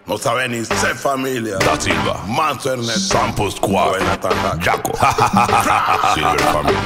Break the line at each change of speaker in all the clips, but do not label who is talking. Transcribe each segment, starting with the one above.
No sabe ni ser familia.
Da Silva,
Manso Ernest,
Sampo Squad,
Buena Tanda,
Jaco, Silver Family.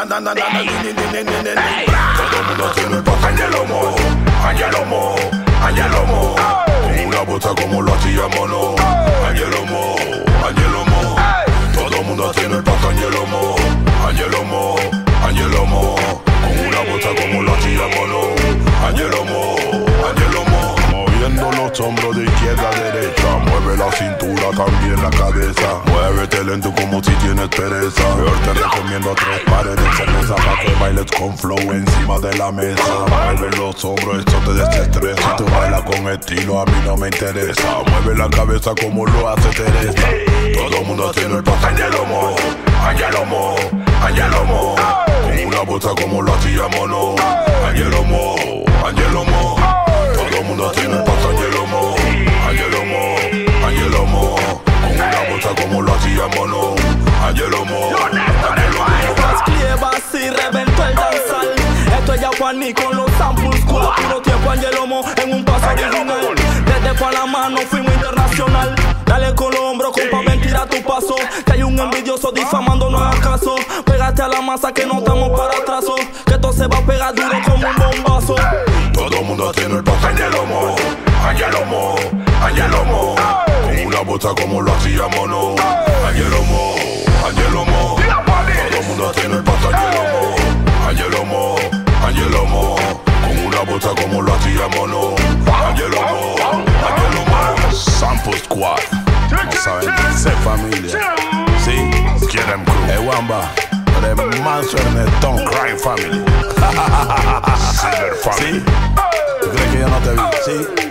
Todo el mundo tiene el paso Angelo Mo, Angelo Mo, Angelo Mo. Con una bota como lo hacíamos, no. Angelo Mo, Angelo Mo. Todo el mundo tiene el paso Angelo Mo, Angelo Mo, Angelo Mo. Con una bota como lo hacíamos, no. Angelo Mo, Angelo Mo. Moviendo los hombros de izquierda a derecha. Mueve la cintura, también la cabeza. Muévete lento como si tienes pereza. Peor te recomiendo 3 pares de cerveza para que bailes con flow encima de la mesa. Mueve los hombros, esto te desestresa. Si tú bailas con estilo, a mí no me interesa. Mueve la cabeza como lo hace Teresa. Todo el mundo tiene el paso Angelo Mo, Angelo Mo, Angelo Mo. Con una bota como lo hacíamos, no. Angelo Mo, Angelo Mo. Todo el mundo tiene el paso Angelo Mo, Angelo Mo, Angelo Mo. Con una bota como lo hacíamos, no. Angelo Mo, Angelo Mo.
Clever así reventó el danzal. Esto es Yaguaní con los Sampo Squad. Puro tiempo Angelo Mo en un paso original. Desde Panamá nos fuimos internacional. Dale con los hombros, compa, ven, tira tu paso. Que hay un envidioso difamándonos acaso. Pégate a la masa que no estamos para atrás. Que esto se va a pegar duro como un bombazo.
Todo el mundo tiene el paso Angelo Mo, Angelo Mo, Angelo Mo. Con una bota como lo hacíamos, no. Angelo Mo, Angelo Mo. Todo el mundo tiene el paso Angelo Mo, Angelo Mo, Angelo Mo. Con una bota como lo hacíamos, no. Angelo Mo, Angelo Mo.
Sampo Squad,
No saben ni ser familia. Sí,
Quieren Crew,
Wamba, de Manso Ernest, Don't Cry Family.
Silver
¿Sí?
Family.
¿Tú crees que yo no te vi? ¿Sí?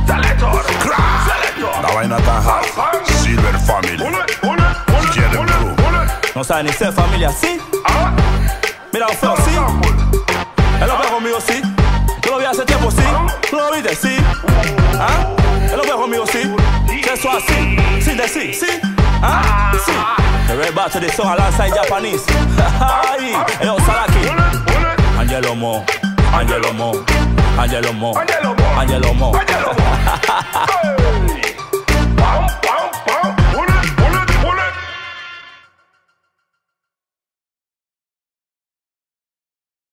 La vaina tan hard.
Silver Family. Quieren Crew,
No sabe ni ser familia, ¿sí? Mira lo feo, ¿sí? Él lo ve conmigo, ¿sí? Tú lo vi hace tiempo, ¿sí? ¿Tú lo viste, sí? ¿Ah? Él lo ve conmigo, ¿sí? Que eso así, sí, de sí, ¿sí? ¿Ah? Sí. The red back to the song alongside Japanese. Ay, yo Saraki. Angelo Mo, Angelo Mo, Angelo Mo, Angelo Mo.